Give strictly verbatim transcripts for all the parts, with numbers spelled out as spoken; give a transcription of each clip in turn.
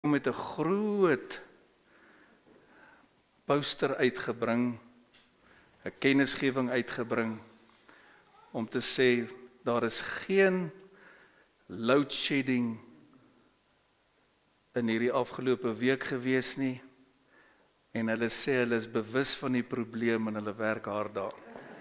met 'n groot poster uitgebring, 'n kennisgewing uitgebring, om te sê, daar is geen load shedding in hierdie afgelope week gewees nie, en hulle sê hulle is bewus van die probleem en hulle werk hard daar.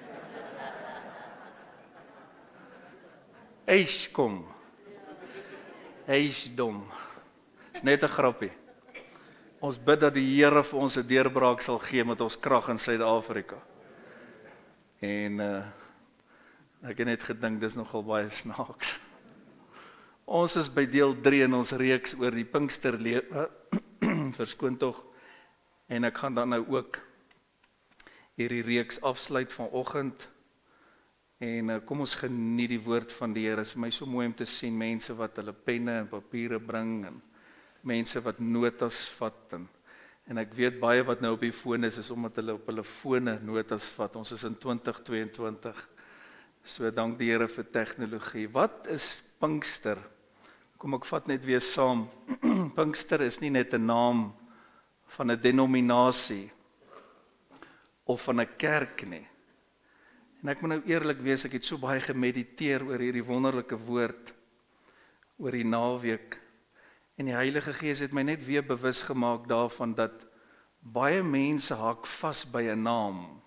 Eish kom. Eish dom. Is net 'n grappie. Ons bid dat die Here vir ons 'n deurbraak sal gee met ons krag in Suid-Afrika. En uh, ek het net gedink dis nogal baie snaaks. Ons is by deel drie in ons reeks oor die Pinksterlewe. Verskoon tog. En ek gaan dan nou ook hierdie reeks afsluit vanoggend. En uh, kom ons geniet die woord van die Here. Dit is vir my so mooi om te sien mense wat hulle penne en papiere bring en mense wat notas vat en, en ek weet baie wat nou op die foon is, is omdat hulle op hulle fone notas vat. Ons is in twintig tweeëntwintig. So dank die Here vir tegnologie. Wat is Pinkster? Kom ek vat net weer saam. Pinkster is nie net 'n naam van 'n denominasie of van 'n kerk nie. En ek moet nou eerlik wees, ek het so baie gemediteer oor hierdie wonderlike woord, oor die naweek. En die Heilige Gees het my net weer bewus gemaak daarvan dat baie mense hak vas by 'n naam.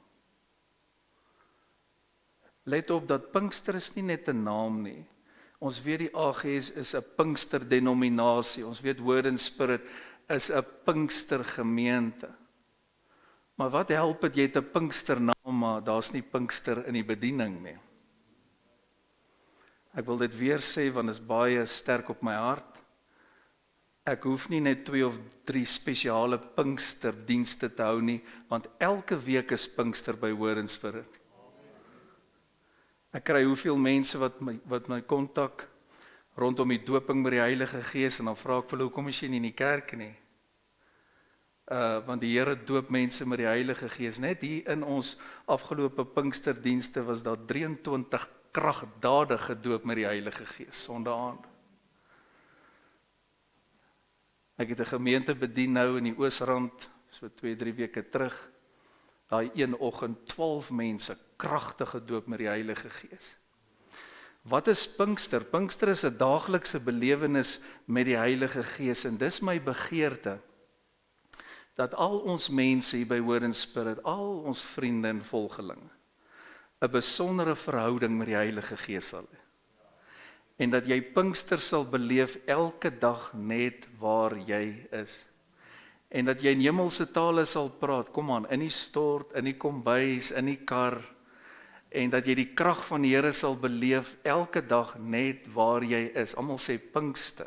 Let op dat Pinkster is nie net 'n naam nie. Ons weet die A G S is 'n Pinkster denominasie. Ons weet Word and Spirit is 'n Pinkster gemeente. Maar wat help het jy het 'n Pinkster naam, maar daar's nie Pinkster in die bediening nie. Ek wil dit weer sê want dit is baie sterk op my hart. Ek hoef nie net twee of drie spesiale Pinksterdienste te hou nie, want elke week is Pinkster by Word and Spirit. Ek kry hoeveel mense wat my wat my kontak rondom die doping met die Heilige Gees en dan vra ek vir hulle, hoekom is jy nie in die kerk nie? Uh, want die Here doop mense met die Heilige Gees. Net hier in ons afgelope Pinksterdienste was daar drieëntwintig kragdade gedoop met die Heilige Gees, sondaand. Ek het 'n gemeente bedien nou in die Oosrand, so twee, drie weke terug. Daai een oggend twaalf mense kragtig gedoop met die Heilige Gees. Wat is Pinkster? Pinkster is 'n daaglikse belewenis met die Heilige Gees en dis my begeerte dat al ons mense hier by Word and Spirit, al ons vriende en volgelinge, 'n besondere verhouding met die Heilige Gees sal hê. En dat jy Pinkster sal beleef elke dag net waar jy is. En dat jy in hemelse tale sal praat, kom aan, in die stort, in die kombuis, in die kar, en dat jy die krag van die Here sal beleef elke dag net waar jy is. Almal sê Pinkster.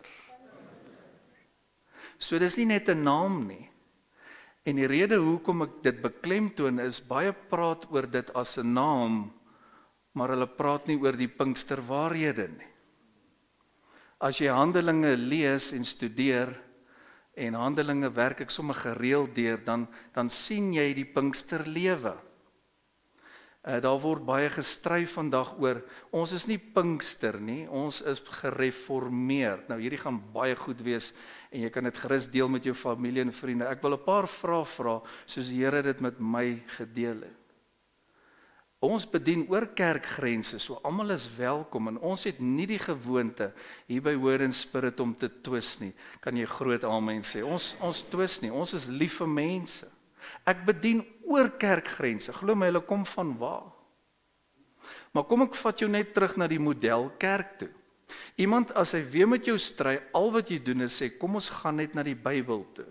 So dis nie net 'n naam nie. En die rede hoekom ek dit beklemtoon is, baie praat oor dit as 'n naam, maar hulle praat nie oor die Pinkster waarhede nie. As jy Handelinge lees en studeer, en Handelinge werk ek sommer gereeld deur, dan, dan sien jy die Pinksterlewe. Uh, daar word baie gestry vandag oor, ons is nie Pinkster nie, ons is gereformeerd. Nou hierdie gaan baie goed wees, en jy kan dit gerus deel met jou familie en vriende. Ek wil 'n paar vrae vra, soos die Here dit met my gedeel het. Ons bedien oor kerkgrense, so almal is welkom, en ons het nie die gewoonte hier by Word and Spirit om te twis nie. Kan jy groot amen sê? Ons, ons twis nie, ons is lief vir mense. Ek bedien oor kerkgrense, glo my, hulle kom van waar. Maar kom ek vat jou net terug na die model kerk toe. Iemand as hy weer met jou stry, al wat jy doen is sê, kom ons gaan net na die Bybel toe.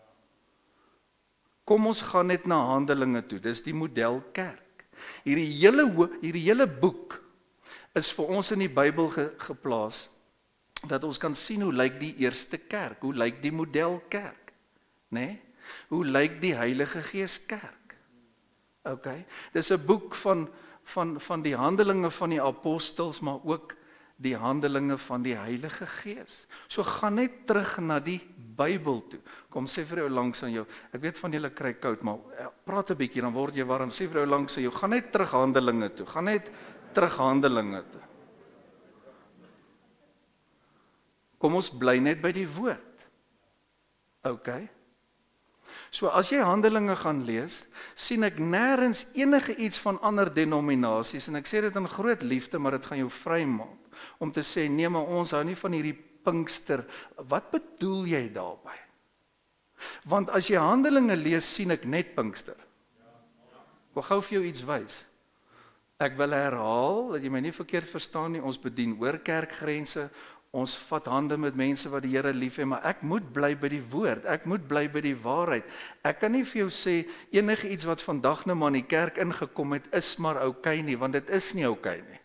Kom ons gaan net na Handelinge toe, dis die model kerk. Hierdie hele, hierdie hele boek is vir ons in die Bybel ge, geplaas, dat ons kan sien hoe lyk die eerste kerk, hoe lyk die model kerk, nee? Hoe lyk die Heilige Gees kerk? Ok, dis 'n boek van, van, van die handelinge van die apostels, maar ook die handelinge van die Heilige Gees. So gaan net terug na die Bybel toe. Kom sê vir jou langs aan jou, ek weet van julle kry koud, maar praat 'n bietjie, dan word jy warm. Sê vir jou langs aan jou, gaan net terug Handelinge toe, gaan net terug Handelinge toe. Kom ons bly net by die woord. Okay. So as jy Handelinge gaan lees, sien ek nêrens enige iets van ander denominasies, en ek sê dit in groot liefde, maar dit gaan jou vrymaak, om te sê, nee, maar ons hou nie van hierdie Pinkster. Wat bedoel jy daarby? Want as jy Handelinge lees, sien ek net Pinkster. Ek wil gou vir jou iets wys. Ek wil herhaal, dat jy my nie verkeerd verstaan nie, ons bedien oor kerkgrense, ons vat hande met mense wat die Here lief het, maar ek moet bly by die woord, ek moet bly by die waarheid. Ek kan nie vir jou sê, enige iets wat vandag nou maar in die kerk ingekom het, is maar oukei nie, want dit is nie oukei nie.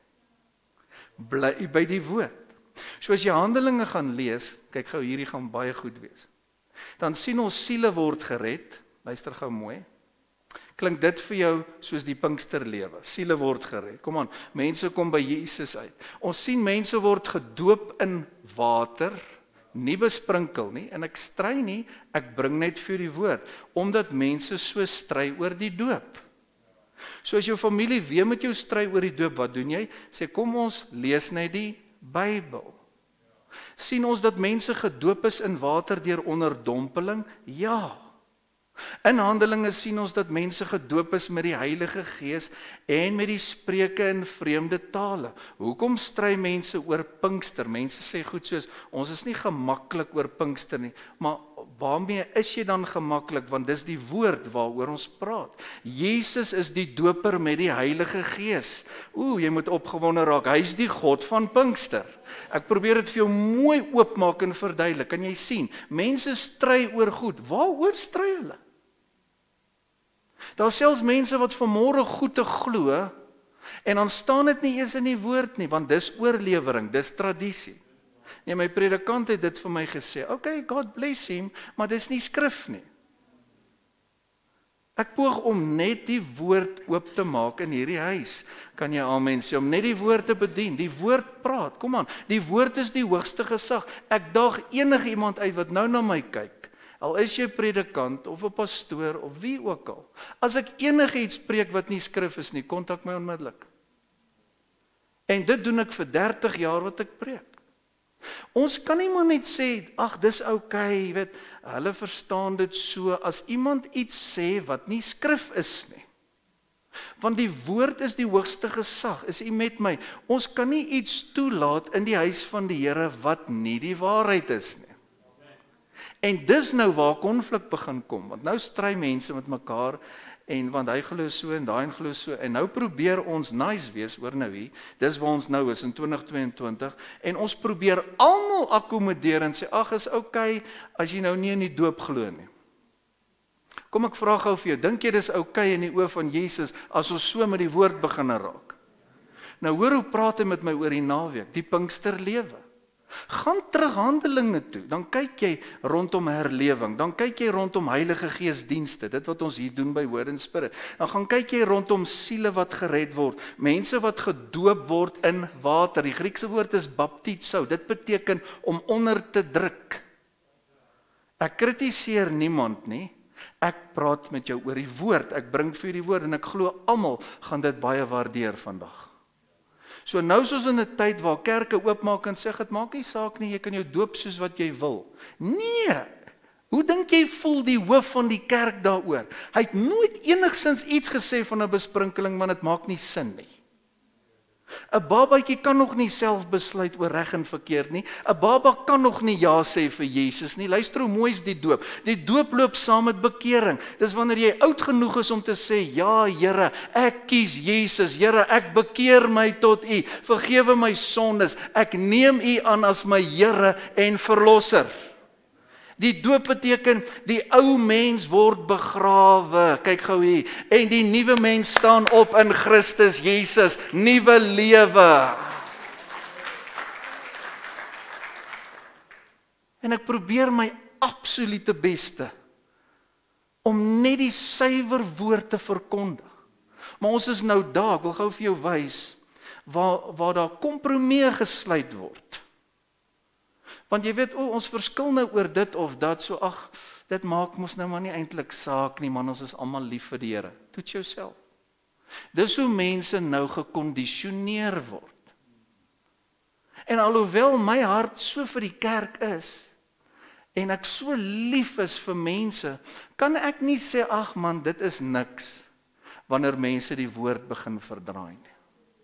Bly by die woord. So as jy Handelinge gaan lees, kyk gou, hierdie gaan baie goed wees. Dan sien ons siele word gered, luister gou mooi. Klink dit vir jou soos die Pinksterlewe? Siele word gered. Kom aan, mense kom by Jesus uit. Ons sien mense word gedoop in water, nie besprinkel nie, en ek stry nie, ek bring net vir die woord, omdat mense so stry oor die doop. So as jou familie weer met jou stry oor die doop, wat doen jy? Sê, kom ons lees net die Bybel. Sien ons dat mense gedoop is in water deur onderdompeling? Ja. In Handelinge sien ons dat mense gedoop is met die Heilige Gees en met die spreuke in vreemde tale. Hoekom stry mense oor Pinkster? Mense sê goed soos, ons is nie gemaklik oor Pinkster nie, maar waarmee is jy dan gemaklik? Want dis die woord waaroor ons praat. Jesus is die doper met die Heilige Gees. Oeh, jy moet opgewonde raak, hy is die God van Pinkster. Ek probeer dit vir jou mooi oopmaak en verduidelik. Kan jy sien? Mense stry oor goed. Waaroor stry hulle? Daar is selfs mense wat vanmôre goed te glo, en dan staan dit nie eens in die woord nie, want dis oorlewering, dis tradisie. Nee, my predikant het dit vir my gesê, okay, God bless him, maar dis nie skrif nie. Ek poog om net die woord oop te maak in hierdie huis, kan jy amen sê, om net die woord te bedien, die woord praat, kom aan, die woord is die hoogste gesag. Ek daag enige iemand uit wat nou na my kyk, al is jy predikant, of 'n pastoor, of wie ook al, as ek enige iets preek wat nie skrif is nie, kontak my onmiddellik. En dit doen ek vir dertig jaar wat ek preek. Ons kan nie maar net sê, ag, dis oukei, jy weet, hulle verstaan dit so, as iemand iets sê wat nie skrif is nie. Want die woord is die hoogste gesag, is u met my? Ons kan nie iets toelaat in die huis van die Here wat nie die waarheid is nie. En dis nou waar konflik begin kom, want nou stry mense met mekaar, en want hy glo so en daai glo so, en nou probeer ons nice wees oor nou hier, dis waar ons nou is in twintig tweeëntwintig, en ons probeer almal akkommodeer en sê, ag, is oukei, as jy nou nie in die doop glo nie. Kom ek vra gou vir jou, dink jy dis oukei in die oë van Jesus, as ons so met die woord begin raak? Nou hoor hoe praat hy met my oor die naweek, die Pinksterlewe. Gaan terug Handelinge toe, dan kyk jy rondom herlewing, dan kyk jy rondom Heilige Gees dienste, dit wat ons hier doen by Word and Spirit, dan gaan kyk jy rondom siele wat gered word, mense wat gedoop word in water, die Griekse woord is baptizo, dit beteken om onder te druk. Ek kritiseer niemand nie, ek praat met jou oor die woord, ek bring vir die woord, en ek glo almal gaan dit baie waardeer vandag. So nou is ons in 'n tyd waar kerke oopmaak en sê, dit maak nie saak nie, jy kan jou doop soos wat jy wil. Nee, hoe dink jy voel die hoof van die kerk daaroor? Hy het nooit enigsins iets gesê van 'n besprinkeling, want dit maak nie sin nie. 'n Babatjie kan nog nie self besluit oor reg en verkeerd nie. 'n Baba kan nog nie ja sê vir Jesus nie. Luister hoe mooi is die doop. Die doop loop saam met bekering. Dis wanneer jy oud genoeg is om te sê, ja Here, ek kies Jesus. Here, ek bekeer my tot U. Vergewe my sondes. Ek neem U aan as my Here en verlosser. Die doop beteken, die ou mens word begrawe, kyk gou hier, en die nuwe mens staan op in Christus Jesus, nuwe lewe. En ek probeer my absolute beste, om net die suiwer woord te verkondig. Maar ons is nou daar, ek wil gou vir jou wys, waar, waar daar kompromie gesluit word. Want jy weet, o, ons verskil nou oor dit of dat, so ag, dit maak mos nou maar nie eintlik saak nie, man, ons is almal lief vir die Here. Toets jouself. Dis hoe mense nou gekondisioneer word. En alhoewel my hart so vir die kerk is, en ek so lief is vir mense, kan ek nie sê, ag man, dit is niks, wanneer mense die woord begin verdraai nie.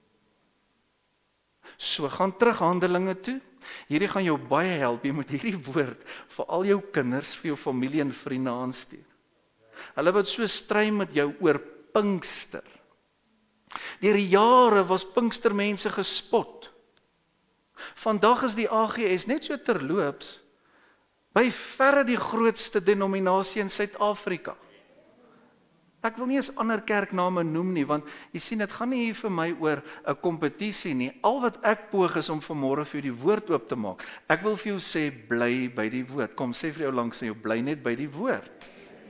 So, gaan terug Handelinge toe, hierdie gaan jou baie help, jy moet hierdie woord vir al jou kinders, vir jou familie en vriende aanstuur. Hulle wat so stry met jou oor Pinkster. Deur die jare was Pinkstermense gespot. Vandag is die A G S net so terloops, by verre die grootste denominasie in Suid-Afrika. Ek wil nie eens ander kerkname noem nie, want jy sien, dit gaan nie hier vir my oor 'n kompetisie nie. Al wat ek poog is om vanmôre vir jou die woord oop te maak. Ek wil vir jou sê, bly by die woord. Kom, sê vir jou langs jou, bly net by die woord.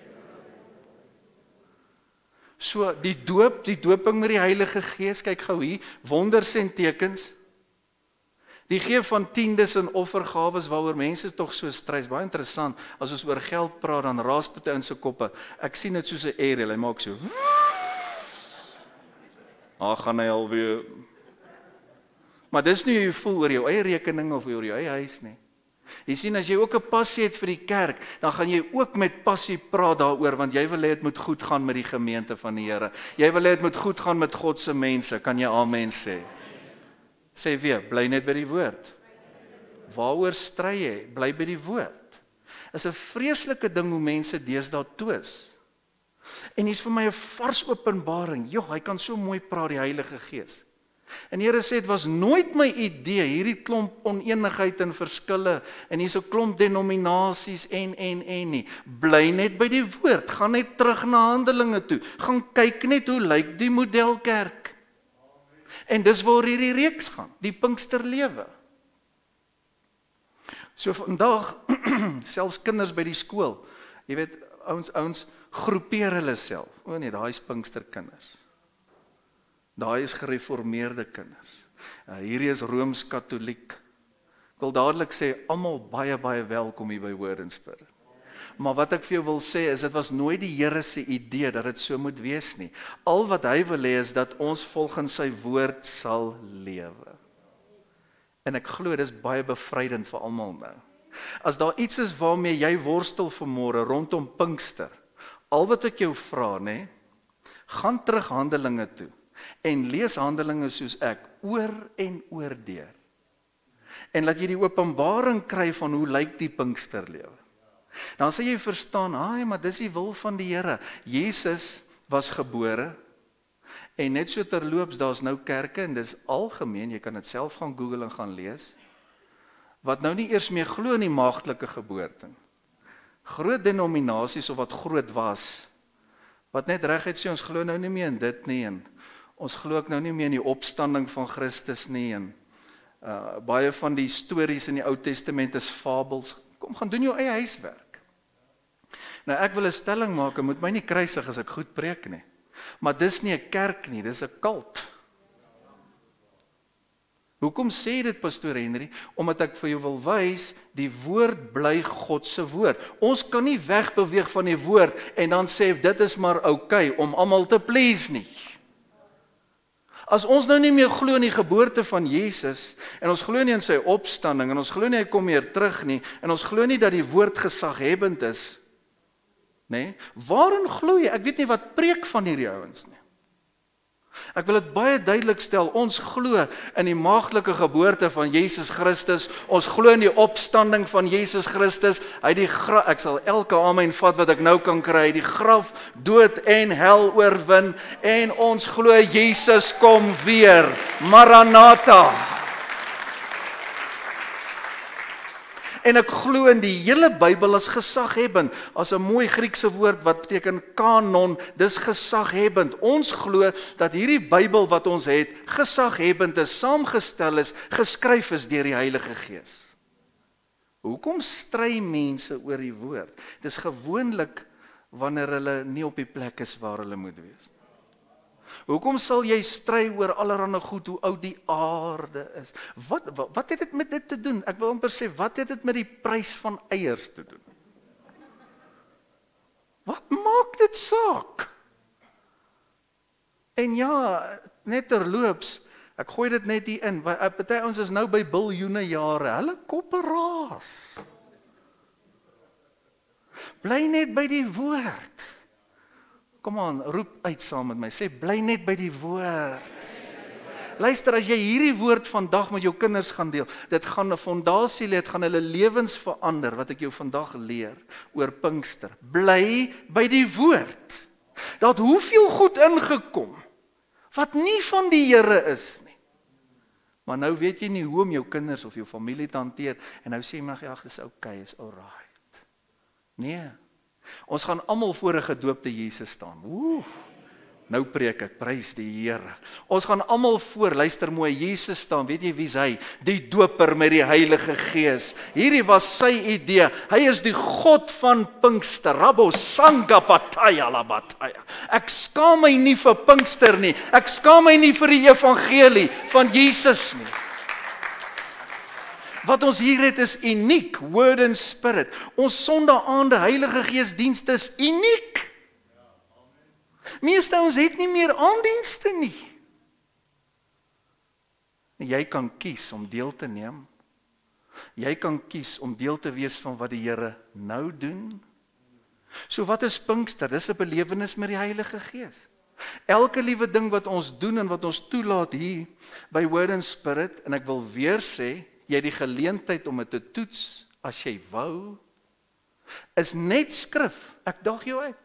So, die doop, die dooping met die Heilige Gees, kyk gou hier, wonders en tekens. Die gee van tiendes en offergawes waaroor mense tog so stry. Baie interessant, as ons oor geld praat, dan raas party in se koppe. Ek sien dit soos 'n aerial, hy maak so. Ah, gaan hy alweer. Maar dis nie hoe jy voel oor jou eie rekening of oor jou eie huis nie. Jy sien, as jy ook 'n passie het vir die kerk, dan gaan jy ook met passie praat daaroor, want jy wil hê dit moet goed gaan met die gemeente van die Here. Jy wil hê dit moet goed gaan met God se mense. Kan jy amen sê? Sê weer, bly net by die woord. Waaroor stry jy? Bly by die woord. Is 'n vreeslike ding hoe mense deesdae twis. En hier's vir my 'n vars openbaring. Jo, hy kan so mooi praat, die Heilige Gees. En die Here sê, dit was nooit my idee, hierdie klomp oneenigheid en verskille, en hier's 'n klomp denominasies en, en, en nie. Bly net by die woord, gaan net terug na Handelinge toe, gaan kyk net hoe lyk die modelkerk. En dis waar hierdie reeks gaan, die Pinksterlewe. So vandag, selfs kinders by die skool, jy weet, ouens, ouens groepeer hulle self. O nee, daai is Pinksterkinders. Daai is gereformeerde kinders. Uh, hierdie is Rooms-Katoliek. Ek wil dadelik sê, almal baie, baie welkom hier by Word and Spirit. Maar wat ek vir jou wil sê, is dit was nooit die Here se idee, dat dit so moet wees nie. Al wat hy wil hê, is dat ons volgens sy woord sal lewe. En ek glo, dit is baie bevrydend vir almal nou. As daar iets is waarmee jy worstel vanmôre, rondom Pinkster, al wat ek jou vra, nê, gaan terug Handelinge toe, en lees Handelinge soos ek, oor en oor deur. En laat jy die openbaring kry van hoe lyk die Pinksterlewe. Dan sal jy verstaan, haai, maar dis die wil van die Here. Jesus was gebore, en net so terloops, daar's nou kerke, en dis algemeen, jy kan dit self gaan Google en gaan lees, wat nou nie eers meer glo in die maagdelike geboorte. Groot denominasies, of wat groot was, wat net reguit sê, ons glo nou nie meer in dit nie, en ons glo ook nou nie meer in die opstanding van Christus nie, en uh, baie van die stories in die Ou Testament is fabels. Kom, gaan doen jou eie huiswerk. Nou, ek wil 'n stelling maak, en moet my nie kruisig as ek goed preek nie. Maar dis nie 'n kerk nie, dis 'n kult. Hoekom sê dit, Pastoor Henry? Omdat ek vir jou wil wys, die woord bly God se woord. Ons kan nie wegbeweeg van die woord, en dan sê, dit is maar oukei, om almal te please nie. As ons nou nie meer glo in die geboorte van Jesus, en ons glo nie in sy opstanding, en ons glo nie hy kom weer terug nie, en ons glo nie dat die woord gesaghebend is, nee, waarin glo jy? Ek weet nie wat preek van hierdie ouens nie. Ek wil dit baie duidelik stel, ons glo in die maagdelike geboorte van Jesus Christus, ons glo in die opstanding van Jesus Christus, hy die graf, ek sal elke amen vat wat ek nou kan kry, die graf, dood en hel oorwin, en ons glo Jesus kom weer, Maranatha. En ek glo in die hele Bybel as gesaghebend, as 'n mooi Griekse woord wat beteken kanon, dis gesaghebend. Ons glo dat hierdie Bybel wat ons het, gesaghebend is, saamgestel is, geskryf is deur die Heilige Gees. Hoekom stry mense oor die woord? Dis gewoonlik wanneer hulle nie op die plek is waar hulle moet wees. Hoekom sal jy stry oor allerhande goed, hoe oud die aarde is? Wat, wat, wat het dit met dit te doen? Ek wil amper sê, wat het dit met die prys van eiers te doen? Wat maak dit saak? En ja, net terloops, ek gooi dit net hier in, party ons is nou by biljoene jare, hulle koppe raas. Bly net by die woord. Kom aan, roep uit saam met my. Sê, bly net by die woord. Luister, as jy hierdie woord vandag met jou kinders gaan deel, dit gaan 'n fondasie lê, dit gaan hulle lewens verander, wat ek jou vandag leer, oor Pinkster. Bly by die woord. Daar het hoeveel goed ingekom, wat nie van die Here is nie. Maar nou weet jy nie hoe om jou kinders of jou familie te hanteer, en nou sê jy maar, ag, dis okay, is alright. Nee, ons gaan almal voor 'n gedoopte Jesus staan. Oeh, nou preek ek, prys die Here. Ons gaan almal voor, luister mooi, Jesus staan, weet jy wie's hy? Die doper met die Heilige Gees. Hierdie was sy idee, hy is die God van Pinkster, Rabo Sanga Bataya la Bataya. Ek skaam my nie vir Pinkster nie, ek skaam my nie vir die evangelie van Jesus nie. Wat ons hier het is uniek, word and spirit. Ons sondaande Heilige Gees dienste is uniek. Meeste ons het nie meer aandienste nie. Jy kan kies om deel te neem. Jy kan kies om deel te wees van wat die Here nou doen. So wat is Pinkster? Dis 'n belewenis met die Heilige Gees. Elke liewe ding wat ons doen en wat ons toelaat hier by Word and Spirit, en ek wil weer sê, jy het die geleentheid om dit te toets as jy wou, is net skrif. Ek daag jou uit.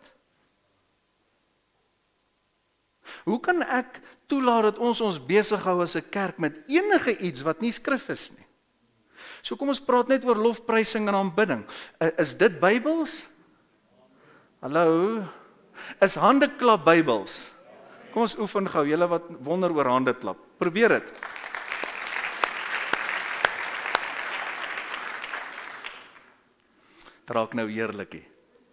Hoe kan ek toelaat dat ons ons besig hou as 'n kerk met enige iets wat nie skrif is nie? So kom ons praat net oor lofprysing en aanbidding. Is dit Bybels? Hallo? Is handeklap Bybels? Kom ons oefen gou, julle wat wonder oor handeklap. Probeer dit. Raak nou eerlikie.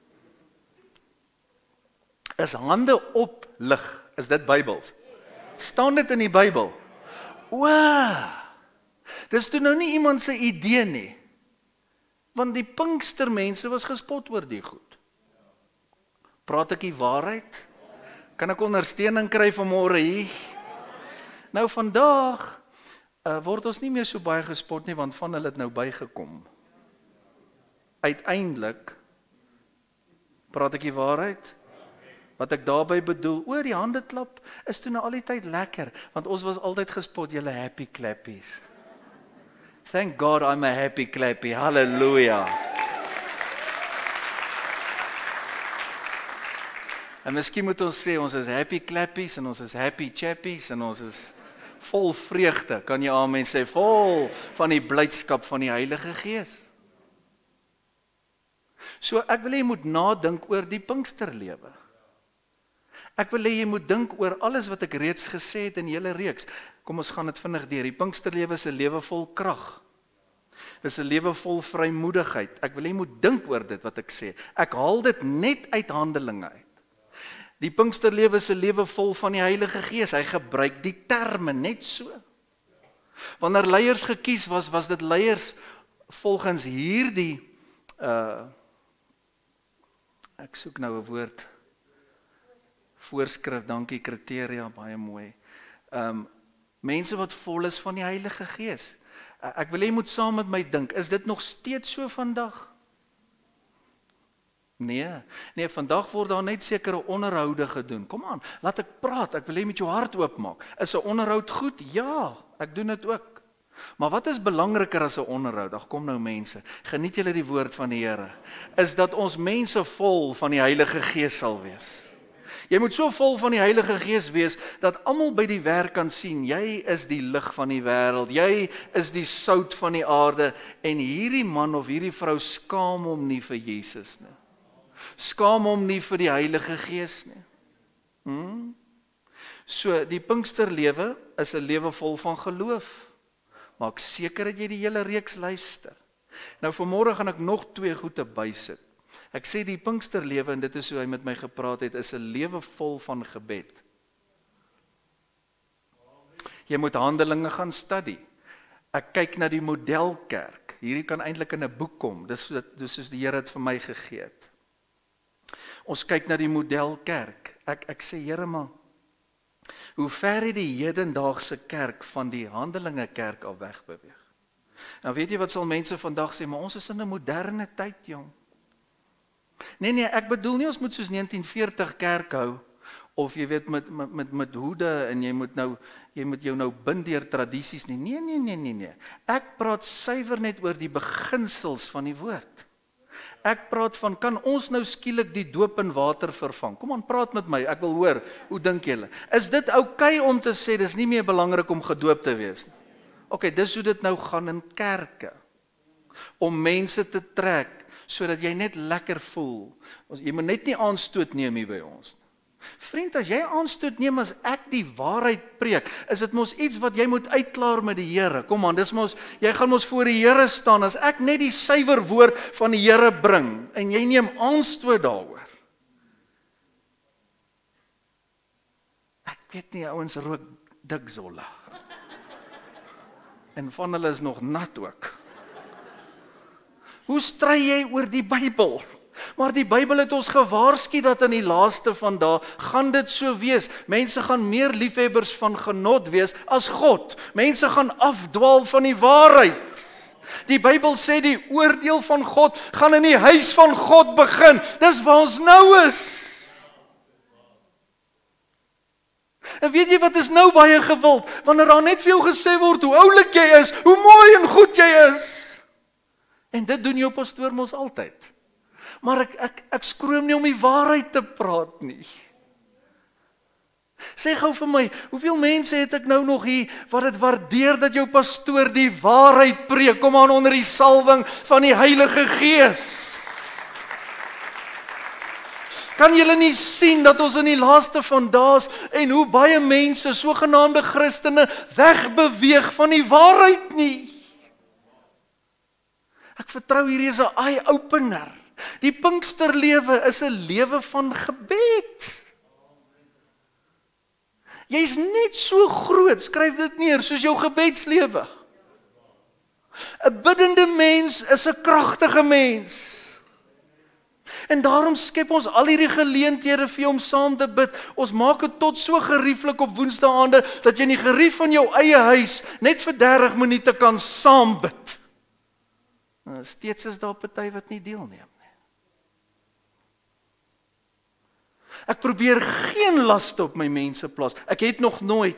Is hande op lig? Is dit Bybels? Staan dit in die Bybel? O, dis toe nou nie iemand se idee nie. Want die Pinkstermense was gespot oor die goed. Praat ek die waarheid? Kan ek ondersteuning kry vanmôre hier? Nou vandag uh, word ons nie meer so baie gespot nie, want van hulle het nou bygekom. Uiteindelik, praat ek die waarheid? Wat ek daarby bedoel, oor die handeklap is toe nou al die tyd lekker, want ons was altyd gespot, julle happy clappies. Thank God I'm a happy clappy, hallelujah. En miskien moet ons sê, ons is happy clappies, en ons is happy chappies, en ons is vol vreugde, kan jy amen sê, vol van die blydskap van die Heilige Gees. So ek wil jy moet nadink oor die Pinksterlewe. Ek wil hê jy moet dink oor alles wat ek reeds gesê het in die hele reeks. Kom ons gaan dit vinnig deur. Die Pinksterlewe is 'n lewe vol krag. Dis 'n lewe vol vrymoedigheid. Ek wil hê jy moet dink oor dit wat ek sê. Ek haal dit net uit Handelinge uit. Die Pinksterlewe is 'n lewe vol van die Heilige Gees. Hy gebruik die terme net so. Wanneer leiers gekies was, was dit leiers volgens hierdie uh ek soek nou 'n woord. Voorskrif, dankie, kriteria, baie mooi. Um, mense wat vol is van die Heilige Gees. Ek wil hê jy moet saam met my dink, is dit nog steeds so vandag? Nee, nee, vandag word daar net sekere onderhoude gedoen. Kom aan, laat ek praat, ek wil hê jy moet jou hart oopmaak. Is 'n onderhoud goed? Ja, ek doen dit ook. Maar wat is belangriker as 'n onderhoud? Ag kom nou mense, geniet julle die woord van die Here. Is dat ons mense vol van die Heilige Gees sal wees. Jy moet so vol van die Heilige Gees wees, dat almal by die werk kan sien, jy is die lig van die wêreld, jy is die sout van die aarde, en hierdie man of hierdie vrou skaam hom nie vir Jesus nie. Skaam hom nie vir die Heilige Gees nie. Hmm? So, die Pinksterlewe is 'n lewe vol van geloof. Maak seker dat jy die hele reeks luister. Nou vanmôre gaan ek nog twee goede bysit. Ek sê die Pinksterlewe, en dit is hoe hy met my gepraat het, is 'n lewe vol van gebed. Jy moet Handelinge gaan studie. Ek kyk na die modelkerk. Hierdie kan eintlik in 'n boek kom. Dis dis soos die Here dit vir my gegee het. Ons kyk na die modelkerk. Ek ek sê Here maar, hoe ver het die hedendaagse kerk van die Handelinge kerk al wegbeweeg? Nou weet jy wat sal mense vandag sê, maar ons is in 'n moderne tyd, jong. Nee nee, ek bedoel nie ons moet soos negentien veertig kerk hou of jy weet met met met, met hoede en jy moet nou jy moet jou nou bind deur tradisies nie. Nee nee nee nee nee. Ek praat suiwer net oor die beginsels van die woord. Ek praat van, kan ons nou skielik die doop in water vervang? Kom aan, praat met my, ek wil hoor, hoe dink julle? Is dit oukei om te sê, dis nie meer belangrik om gedoop te wees nie? Ok, dis hoe dit nou gaan in kerke. Om mense te trek, sodat jy net lekker voel. Jy moet net nie aanstoot neem hier by ons. Vriend, as jy aanstoot neem as ek die waarheid preek, is dit mos iets wat jy moet uitklaar met die Here. Kom aan, dis mos, jy gaan mos voor die Here staan, as ek net die suiwer woord van die Here bring, en jy neem aanstoot daaroor. Ek weet nie, ouens rook dik zolla. En van hulle is nog nat ook. Hoe stry jy oor die Bybel? Maar die Bybel het ons gewaarsku dat in die laaste van dae gaan dit so wees. Mense gaan meer liefhebbers van genot wees as God. Mense gaan afdwaal van die waarheid. Die Bybel sê die oordeel van God gaan in die huis van God begin. Dis waar ons nou is. En weet jy wat is nou baie gewild? Wanneer daar net vir jou gesê word hoe oulik jy is, hoe mooi en goed jy is. En dit doen jou pastoor mos altyd. Maar ek, ek, ek skroom nie om die waarheid te praat nie. Sê gou vir my, hoeveel mense het ek nou nog hier, wat het waardeer dat jou pastoor die waarheid preek, kom aan onder die salwing van die Heilige Gees. Kan julle nie sien dat ons in die laaste van dae en hoe baie mense, sogenaamde Christene, wegbeweeg van die waarheid nie? Ek vertrou hierdie is 'n eye-opener. Die Pinksterlewe is 'n lewe van gebed. Jy's net so groot, skryf dit neer, soos jou gebedslewe. 'n Biddende mens is 'n kragtige mens. En daarom skep ons al hierdie geleenthede vir jou om saam te bid. Ons maak dit tot so gerieflik op woensdaande, dat jy in die gerief van jou eie huis net vir dertig minute kan saam bid. Nou, steeds is daar party wat nie deelneem. Ek probeer geen laste op my mense plaas. Ek het nog nooit.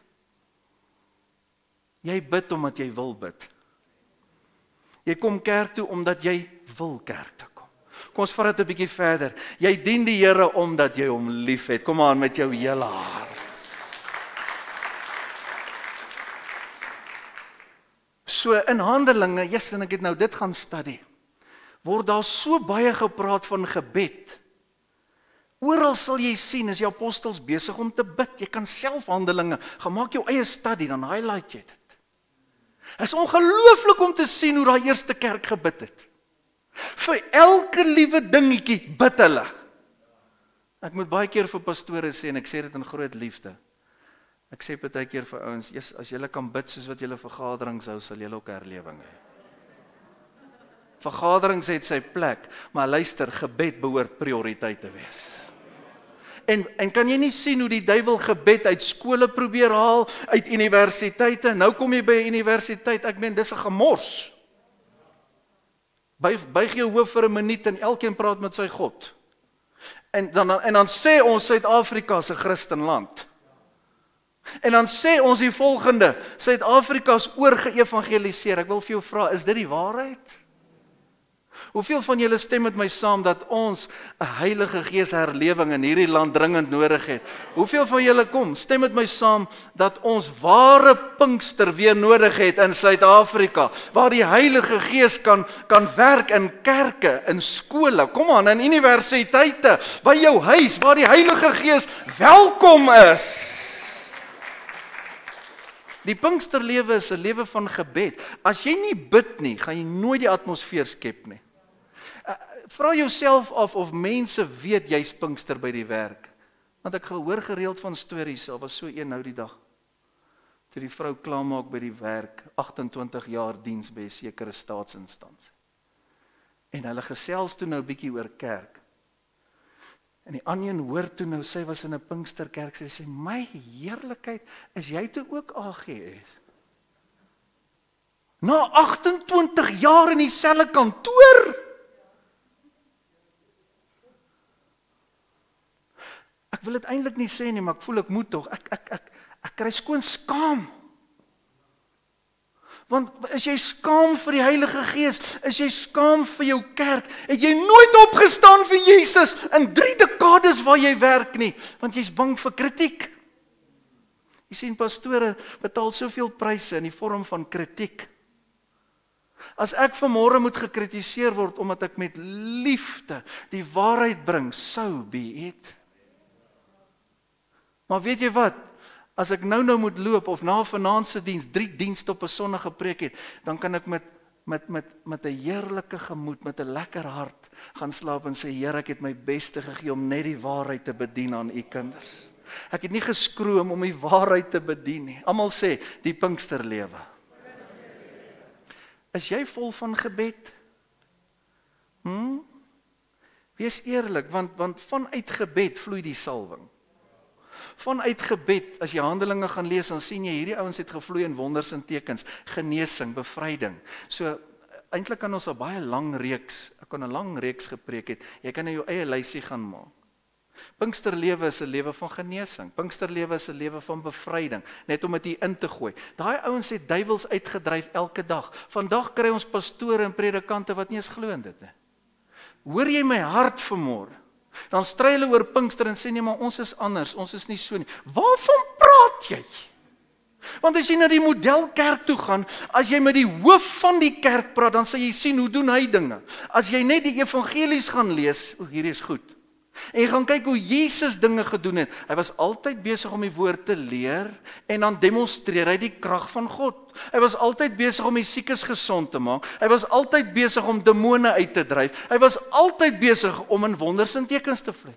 Jy bid omdat jy wil bid. Jy kom kerk toe omdat jy wil kerk toe kom. Kom ons vat dit 'n bietjie verder. Jy dien die Here omdat jy hom liefhet. Kom aan met jou hele hart. So in Handelinge, yes, en ek het nou dit gaan studie, word daar so baie gepraat van gebed. Oral sal jy sien, is die apostels besig om te bid. Jy kan self Handelinge, gaan maak jou eie studie, dan highlight jy dit. Het is ongelooflik om te sien hoe daai eerste kerk gebid het. Vir elke liewe dingetjie bid hulle. Ek moet baie keer vir pastore sê, en ek sê dit in groot liefde. Ek sê baie keer vir ouens, yes, as julle kan bid soos wat julle vergaderings hou, sal julle ook herlewing hê. Vergaderings het sy plek, maar luister, gebed behoort prioriteit te wees. En, en kan jy nie sien hoe die duiwel gebed uit skole probeer haal, uit universiteite, nou kom jy by 'n universiteit, ek meen, dis 'n gemors. Buig, buig jou hoof vir 'n minuut en elkeen praat met sy God. En dan, en dan sê ons Suid-Afrika is 'n Christenland. En dan sê ons die volgende, Suid-Afrika is oorgeëvangeliseer. Ek wil vir jou vra, is dit die waarheid? Hoeveel van julle stem met my saam dat ons 'n Heilige Gees herlewing in hierdie land dringend nodig het? Hoeveel van julle kom, stem met my saam dat ons ware Pinkster weer nodig het in Suid-Afrika, waar die Heilige Gees kan, kan werk in kerke, in skole, kom aan, in universiteite, by jou huis, waar die Heilige Gees welkom is. Die Pinksterlewe is 'n lewe van gebed. As jy nie bid nie, gaan jy nooit die atmosfeer skep nie. Uh, vra jouself af of mense weet jy's Pinkster by die werk. Want ek hoor gereeld van stories, al was so een nou die dag. Toe die vrou klaarmaak by die werk, agt-en-twintig jaar diens by 'n sekere staatsinstansie. En hulle gesels toe nou 'n bietjie oor kerk. En die ander een hoor toe nou, sy was in 'n Pinksterkerk, sy sê, my heerlikheid, is jy toe ook A G S? Na agt-en-twintig jaar in dieselfde kantoor? wil dit eintlik nie sê nie, maar ek voel ek moet tog. Ek ek ek ek kry skoon skaam. Want is jy skaam vir die Heilige Gees? Is jy skaam vir jou kerk? Het jy nooit opgestaan vir Jesus in drie dekades waar jy werk nie? Want jy's bang vir kritiek. Jy sien, pastore betaal soveel pryse in die vorm van kritiek. As ek vanmôre moet gekritiseer word omdat ek met liefde die waarheid bring, so be it. Maar weet jy wat? As ek nou nou moet loop of na vanaand se diens, drie dienste op 'n Sondag gepreek het, dan kan ek met met met met 'n heerlike gemoed, met 'n lekker hart gaan slaap en sê, Here, ek het my beste gegee om net die waarheid te bedien aan u kinders. Ek het nie geskroom om die waarheid te bedien nie. Almal sê die Pinksterlewe. Is jy vol van gebed? Hm? Wees eerlik, want want vanuit gebed vloei die salwing. Vanuit gebed, as jy Handelinge gaan lees, dan sien jy hierdie ouens het gevloei in wonders en tekens, genesing, bevryding. So eintlik kan ons 'n baie lang reeks, ek kan 'n lang reeks gepreek het. Jy kan nou jou eie lysie gaan maak. Pinksterlewe is 'n lewe van genesing. Pinksterlewe is 'n lewe van bevryding, net om dit hier in te gooi. Daai ouens het duiwels uitgedryf elke dag. Vandag kry ons pastore en predikante wat nie eens glo in dit nie. Hoor jy my hart vanmôre? Dan stry hulle oor Pinkster en sê nee, maar ons is anders, ons is nie so nie. Waarvan praat jy? Want as jy na die modelkerk toe gaan, as jy met die hoof van die kerk praat, dan sal jy sien hoe doen hy dinge. As jy net die evangelies gaan lees, o, hierdie is goed. En jy gaan kyk hoe Jesus dinge gedoen het. Hy was altyd besig om die woord te leer en dan demonstreer hy die krag van God. Hy was altyd besig om die siekes gesond te maak. Hy was altyd besig om demone uit te dryf. Hy was altyd besig om in wonders en tekens te vloei.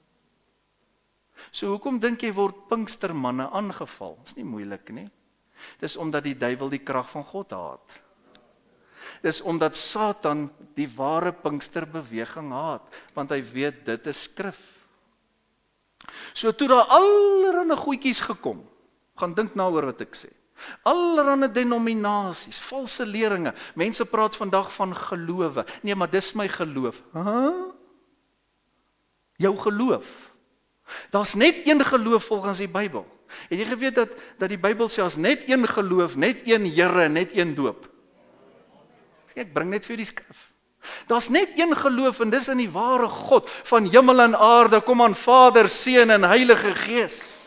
So hoekom dink jy word Pinkstermanne aangeval? Dis nie moeilik nie. Dis omdat die duiwel die krag van God haat. Dis omdat Satan die ware Pinksterbeweging haat, want hy weet dit is skrif. So toe daar allerlei goedjies gekom, gaan dink na oor wat ek sê. Allerlei denominasies, valse leringe. Mense praat vandag van gelowe. Nee, maar dis my geloof. Huh? Jou geloof. Daar's net een geloof volgens die Bybel. Het jy geweet dat dat die Bybel sê as net een geloof, net een Here, net een doop. Ek bring net vir die skrif. Daar's net een geloof en dis in die ware God van hemel en aarde. Kom aan, Vader, Seun en Heilige Gees.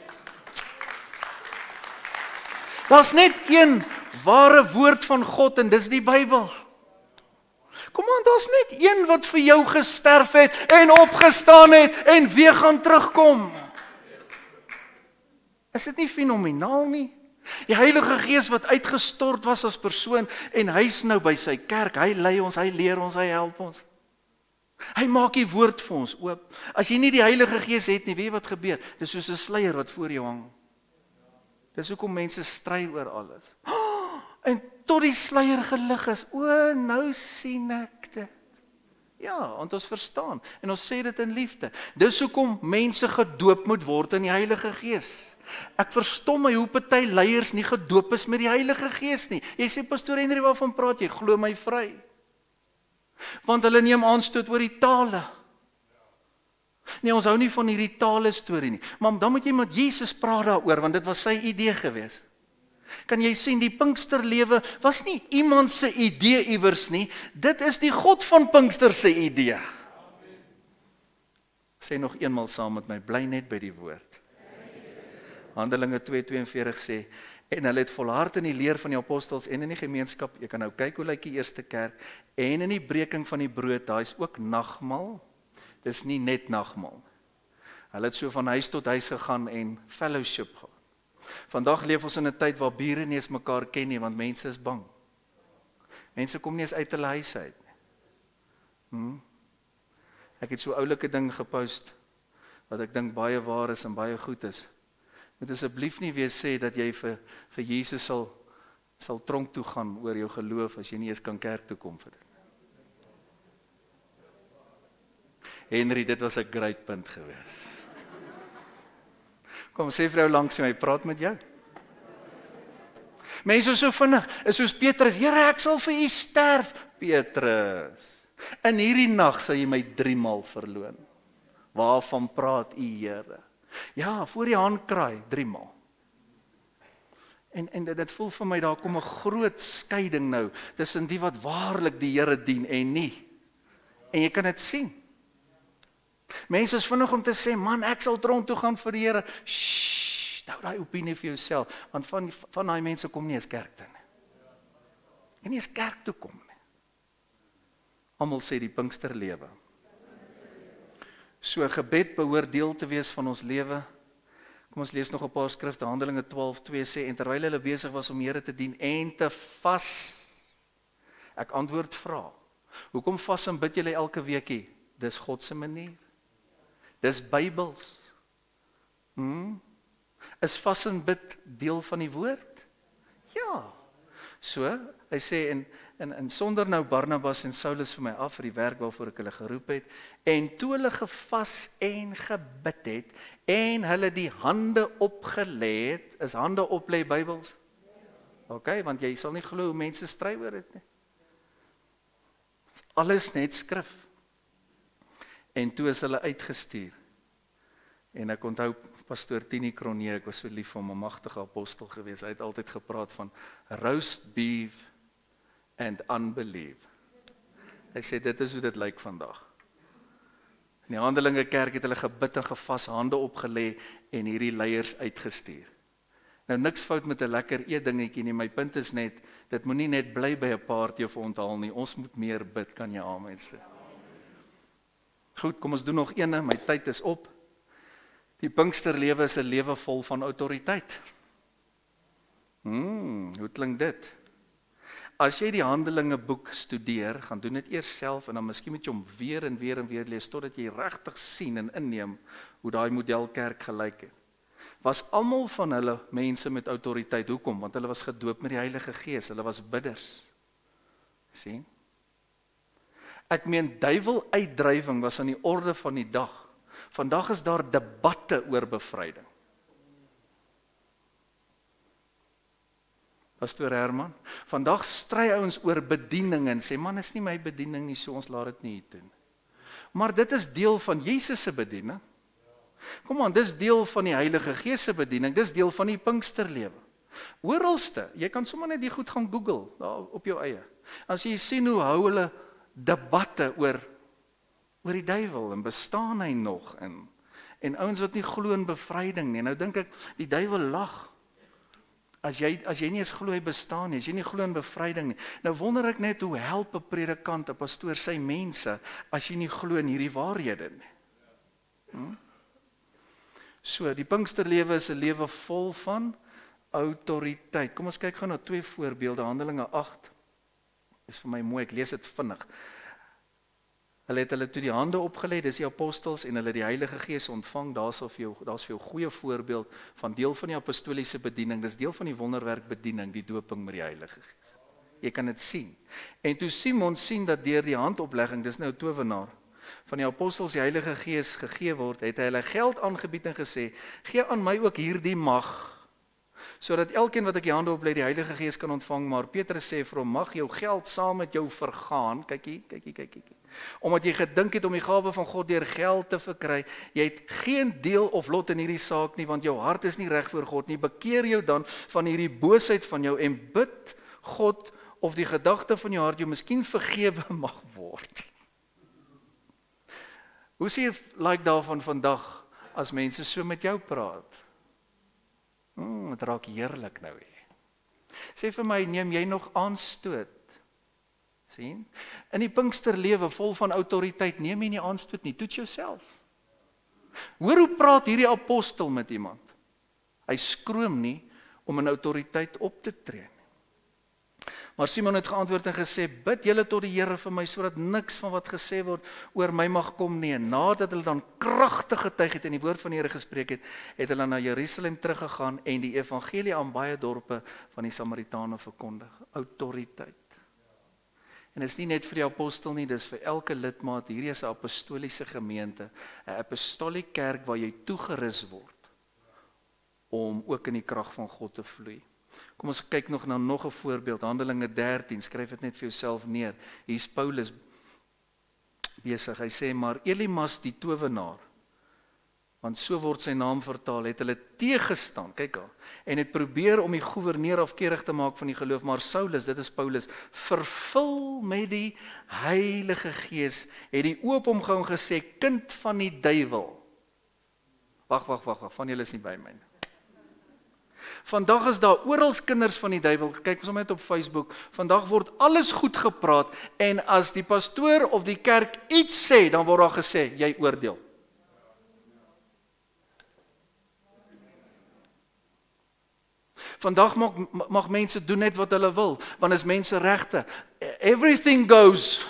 Daar's net een ware woord van God en dis die Bybel. Kom aan, daar's net een wat vir jou gesterf het en opgestaan het en weer gaan terugkom. Is dit nie fenomenaal nie? Die Heilige Gees wat uitgestort was as persoon en hy's nou by sy kerk, hy lei ons, hy leer ons, hy help ons. Hy maak die woord vir ons oop. As jy nie die Heilige Gees het nie, weet jy wat gebeur? Dis soos 'n sluier wat voor jou hang. Dis hoekom mense stry oor alles. Oh, en tot die sluier gelig is, o, nou sien ek dit. Ja, want ons verstaan en ons sê dit in liefde. Dis hoekom mense gedoop moet word in die Heilige Gees. Ek verstom my hoe party leiers nie gedoop is met die Heilige Gees nie. Jy sê, Pastoor Henry, waarvan praat jy? Glo my vry. Want hulle neem aanstoot oor die tale. Nee, ons hou nie van hierdie tale storie nie. Maar dan moet jy met Jesus praat daaroor, want dit was sy idee gewees. Kan jy sien, die Pinksterlewe was nie iemand se idee iewers nie. Dit is die God van Pinkster se idee. Sê nog eenmal saam met my, bly net by die woord. Handelinge twee tweeënveertig sê, en hulle het volhard in die leer van die apostels en in die gemeenskap. Jy kan nou kyk hoe lyk die eerste kerk, en in die breking van die brood, daar is ook nagmaal. Dis nie net nagmaal. Hulle het so van huis tot huis gegaan en fellowship gehad. Vandag leef ons in 'n tyd waar bure nie eens mekaar ken nie, want mense is bang. Mense kom nie eens uit hulle huis uit nie. Hmm? Ek het so 'n oulike ding gepost, wat ek dink baie waar is en baie goed is. Moet asseblief nie weer sê dat jy vir, vir Jesus sal, sal tronk toe gaan oor jou geloof, as jy nie eens kan kerk toe kom vir dit. Henry, dit was 'n great punt gewees. Kom, sê vir jou langs my, praat met jou. Mense is so vinnig, is soos Petrus, Here, ek sal vir u sterf. Petrus, in hierdie nag sal jy my drie maal verloon. Waarvan praat u, Here? Ja, voor die haan kraai, drie maal. En, en dit voel vir my, daar kom 'n groot skeiding nou, tussen die wat waarlik die Here dien en nie. En jy kan dit sien. Mense is vinnig om te sê, man, ek sal tron toe gaan vir die Here. Shhh, hou daai opinie vir jouself, want van, van daai mense kom nie eens kerk toe nie. En nie eens kerk toe kom nie. Almal sê die Pinksterlewe. So gebed behoort deel te wees van ons lewe. Kom ons lees nog 'n paar skrifte. Handelinge twaalf twee sê, en terwyl hulle besig was om Here te dien en te vas. Ek antwoord vra, hoekom vas en bid julle elke weekie? Dis God se manier. Dis Bybels. Hmm? Is vas en bid deel van die woord? Ja. So, hy sê, en, en, en sonder nou Barnabas en Saulus vir my af vir die werk waarvoor ek hulle geroep het, en toe hulle gevas en gebid het, en hulle die hande opgelê het, is hande oplê Bybels? Ok, want jy sal nie glo hoe mense stry oor dit nie. Alles net skrif. En toe is hulle uitgestuur. En ek onthou pastoor Tini Cronje, ek was so lief vir hom, 'n magtige apostel gewees. Hy het altyd gepraat van roast beef and unbelief. Hy sê dit is hoe dit lyk vandag. In die Handelinge kerk het hulle gebid en gevas, hande opgelê en hierdie leiers uitgestuur. Nou niks fout met 'n lekker eetdingetjie nie, my punt is net, dit moenie net bly by 'n party of onthaal nie, ons moet meer bid, kan jy amen sê. Goed, kom ons doen nog een, my tyd is op. Die Pinksterlewe is 'n lewe vol van autoriteit. Hmm, hoe klink dit? As jy die Handelinge boek studeer, gaan doen dit eers self en dan miskien moet jy hom weer en weer en weer lees totdat jy regtig sien en inneem hoe daai modelkerk gelyk het. Was almal van hulle mense met autoriteit. Hoekom? Want hulle was gedoop met die Heilige Gees, hulle was bidders. Sien? Ek meen, duiweluitdrywing was aan die orde van die dag. Vandag is daar debatte oor bevryding. Pastoor Herman, vandag stry ouens oor bediening en sê, man, is nie my bediening nie, so ons laat dit nie hier doen. Maar dit is deel van Jesus se bediening. Kom aan, dis deel van die Heilige Gees se bediening, dis deel van die Pinksterlewe. Oralste, jy kan sommer net die goed gaan Google, daar op jou eie. As jy sien hoe hou hulle debatte oor, oor die duiwel, en bestaan hy nog, en, en ouens wat nie glo in bevryding nie, nou dink ek, die duiwel lag, as jy, as jy nie eens glo hy bestaan nie, as jy nie glo in bevryding nie, nou wonder ek net hoe help 'n predikant, 'n pastoor sy mense, as jy nie glo in hierdie waarhede nie. Hm? So, die Pinksterlewe is 'n lewe vol van autoriteit. Kom ons kyk gou na twee voorbeelde, Handelinge agt, is vir my mooi, ek lees dit vinnig. Hulle het hulle toe die hande opgelê, dis die apostels, en hulle die Heilige Gees ontvang, daar's vir jou, daar's vir jou goeie voorbeeld van deel van die apostoliese bediening, dis deel van die wonderwerk bediening, die doping met die Heilige Gees. Jy kan dit sien. En toe Simon sien dat deur die handoplegging, dis nou 'n towenaar, van die apostels die Heilige Gees gegee word, het hy hulle geld aangebied en gesê, gee aan my ook hierdie mag, sodat elkeen wat ek die hande oplê die Heilige Gees kan ontvang, maar Petrus sê vir hom, mag jou geld saam met jou vergaan, kykie, kykie, kykie, kykie, omdat jy gedink het om die gawe van God deur geld te verkry, jy het geen deel of lot in hierdie saak nie, want jou hart is nie reg voor God nie, bekeer jou dan van hierdie boosheid van jou, en bid God, of die gedagte van jou hart jou miskien vergewe mag word. Hoe sê jy like daarvan vandag, as mense so met jou praat? Hmm, het raak heerlik nou hier. Sê vir my, neem jy nog aanstoot? Sien? In die Pinksterlewe vol van autoriteit, neem jy nie aanstoot nie, toets jouself. Hoor hoe praat hierdie apostel met iemand? Hy skroom nie om in autoriteit op te tree. Maar Simon het geantwoord en gesê, bid julle tot die Here vir my, sodat niks van wat gesê word oor my mag kom nie. En nadat hulle dan kragtig getuig het en die woord van die Here gespreek het, het hulle na Jerusalem teruggegaan en die evangelie aan baie dorpe van die Samaritane verkondig. Autoriteit. En dit is nie net vir die apostel nie, dit is vir elke lidmaat. Hierdie is 'n apostoliese gemeente, 'n apostoliese kerk waar jy toegerus word om ook in die krag van God te vloei. Kom ons kyk nog na nog 'n voorbeeld, Handelinge dertien, skryf dit net vir jouself neer. Hier is Paulus besig, hy sê, maar Elimas die towenaar, want so word sy naam vertaal, het hulle teëgestaan, kyk al, en het probeer om die goewerneur afkerig te maak van die geloof, maar Saulus, dit is Paulus, vervul met die Heilige Gees, het die oop omgehou en gesê, kind van die duiwel. Wag, wag, wag, wag, van julle is nie by my. Vandag is daar oral kinders van die duiwel, kyk ons net op Facebook, vandag word alles goed gepraat, en as die pastoor of die kerk iets sê, dan word daar gesê, jy oordeel. Vandag mag, mag mense doen net wat hulle wil, want is mense regte. Everything goes.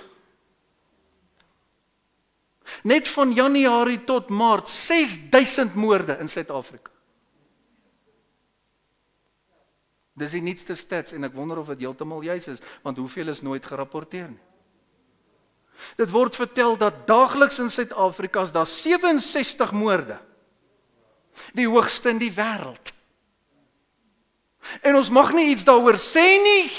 Net van Januarie tot Maart, ses duisend moorde in Suid-Afrika. Dis die nuutste stats, en ek wonder of dit heeltemal juis is, want hoeveel is nooit gerapporteer nie. Dit word vertel dat daagliks in Suid-Afrika is daar sewe-en-sestig moorde. Die hoogste in die wêreld. En ons mag nie iets daaroor sê nie.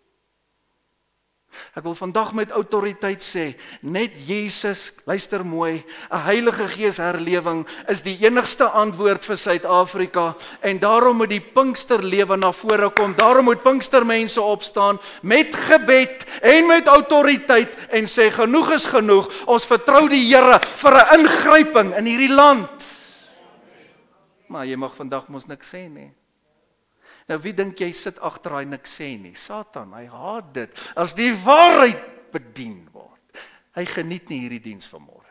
Ek wil vandag met autoriteit sê, net Jesus, luister mooi, 'n Heilige Gees herlewing is die enigste antwoord vir Suid-Afrika, en daarom moet die Pinksterlewe na vore kom, daarom moet Pinkstermense opstaan, met gebed en met autoriteit, en sê, genoeg is genoeg, ons vertrou die Here vir 'n ingryping in hierdie land. Maar jy mag vandag mos niks sê nie. Nou wie dink jy sit agter hy niks sê nie? Satan, hy haat dit, as die waarheid bedien word. Hy geniet nie hierdie diens vanmôre.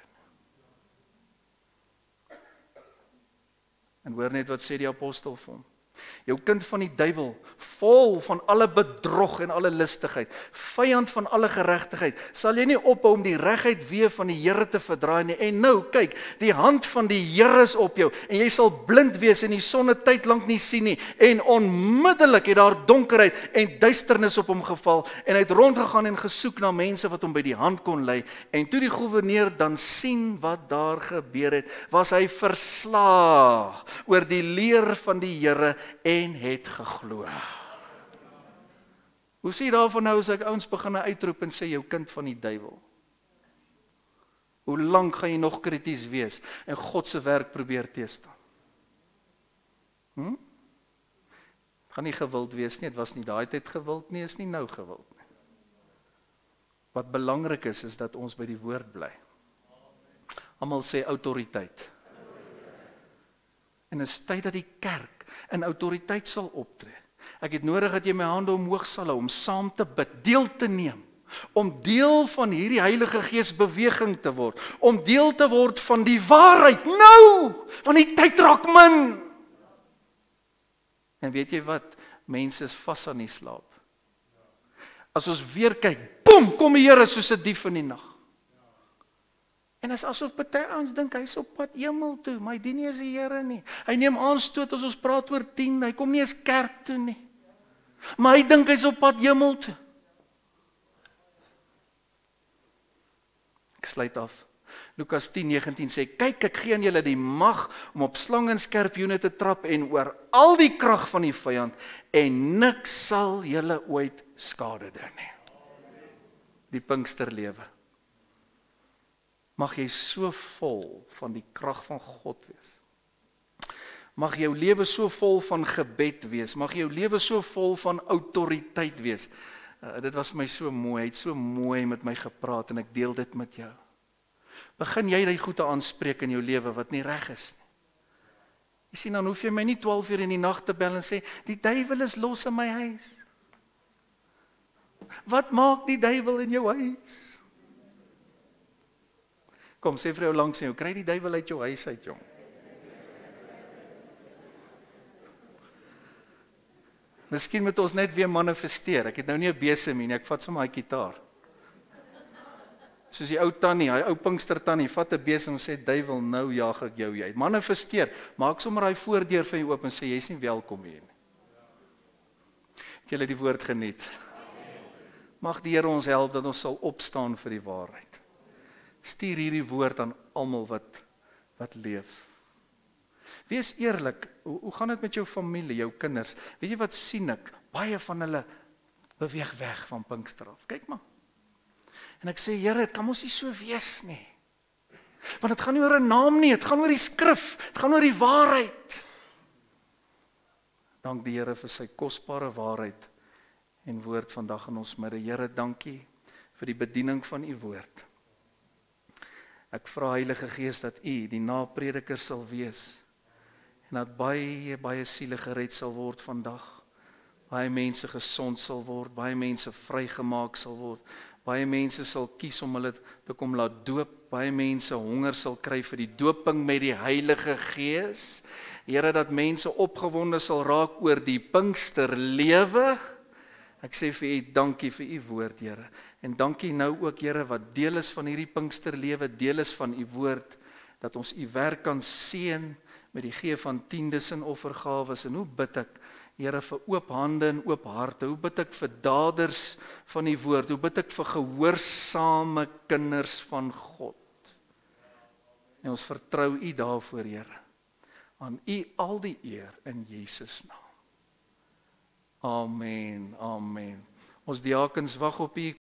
En hoor net wat sê die apostel vir hom. Jou kind van die duiwel, vol van alle bedrog en alle listigheid, vyand van alle geregtigheid, sal jy nie ophou om die regheid weer van die Here te verdraai nie. En nou, kyk, die hand van die Here is op jou, en jy sal blind wees en die sonne tyd lank nie sien nie, en onmiddellik het daar donkerheid en duisternis op hom geval, en hy het rondgegaan en gesoek na mense wat hom by die hand kon lei, en toe die goewerneur dan sien wat daar gebeur het, was hy verslaag oor die leer van die Here, en het geglo. Hoe sê jy daarvan nou as ek ouens begin uitroep en sê jou kind van die duiwel? Hoe lank gaan jy nog krities wees en God se werk probeer teestaan? Hm? Gaan nie gewild wees nie, dit was nie daai tyd gewild nie, is nie nou gewild nie. Wat belangrik is, is dat ons by die woord bly. Almal sê autoriteit. En is tyd dat die kerk in autoriteit sal optree. Ek het nodig dat jy my hande omhoog sal hou, om saam te bid, deel te neem, om deel van hierdie Heilige Gees beweging te word, om deel te word van die waarheid, nou, want die tyd raak min. En weet jy wat, mense is vas aan die slaap. As ons weer kyk, boem, kom die Here soos 'n dief in die nag. En as asof party ons dink hy is op pad hemel toe, maar hy dien nie as die Here nie. Hy neem aanstoot as ons praat oor tien, hy kom nie eens kerk toe nie. Maar hy dink hy is op pad hemel toe. Ek sluit af. Lukas tien negentien sê, kyk, ek gee aan julle die mag om op slang en skorpioene te trap en oor al die krag van die vyand, en niks sal julle ooit skade doen nie. Die Pinksterlewe. Mag jy so vol van die krag van God wees. Mag jou lewe so vol van gebed wees. Mag jou lewe so vol van autoriteit wees. Uh, dit was vir my so mooi. Hy het so mooi met my gepraat en ek deel dit met jou. Begin jy die goede aanspreek in jou lewe wat nie reg is nie. Jy sien, dan hoef jy my nie twaalf uur in die nag te bel en sê, die duiwel is los in my huis. Wat maak die duiwel in jou huis? Kom, sê vir jou langs jou, kry die duiwel uit jou huis uit, jong. Miskien moet ons net weer manifesteer. Ek het nou nie 'n besem nie, ek vat sommer my gitaar. Soos die ou tannie, hy ou Pinkster tannie, vat 'n besem en sê, duiwel, nou jaag ek jou uit. Manifesteer, maak sommer daai voordeur vir jou oop en sê, jy is nie welkom hier nie. Het julle die woord geniet? Mag die Here ons help dat ons sal opstaan vir die waarheid. Stuur hierdie woord aan almal wat, wat leef. Wees eerlik, hoe, hoe gaan dit met jou familie, jou kinders? Weet jy wat sien ek? Baie van hulle beweeg weg van Pinkster af. Kyk maar. En ek sê, Here, dit kan mos nie so wees nie. Want dit gaan nie oor 'n naam nie, dit gaan oor die skrif, dit gaan oor die waarheid. Dank die Here vir sy kosbare waarheid en woord vandag in ons midde. Here, dankie vir die bediening van u woord. Ek vra Heilige Gees dat u die naprediker sal wees en dat baie, baie siele gered sal word vandag. Baie mense gesond sal word, baie mense vrygemaak sal word, baie mense sal kies om hulle te kom laat doop, baie mense honger sal kry vir die doping met die Heilige Gees. Here, dat mense opgewonde sal raak oor die Pinksterlewe. Ek sê vir u dankie vir u woord, Here. En dankie nou ook, Here, wat deel is van hierdie Pinksterlewe, deel is van u woord, dat ons u werk kan seën met die gee van tiendes en offergawes. En hoe bid ek, Here, vir oop hande en oop harte. Hoe bid ek vir daders van die woord? Hoe bid ek vir gehoorsame kinders van God? En ons vertrou u daarvoor, Here. Aan u al die eer in Jesus naam. Amen, amen. Ons diakens wag op u.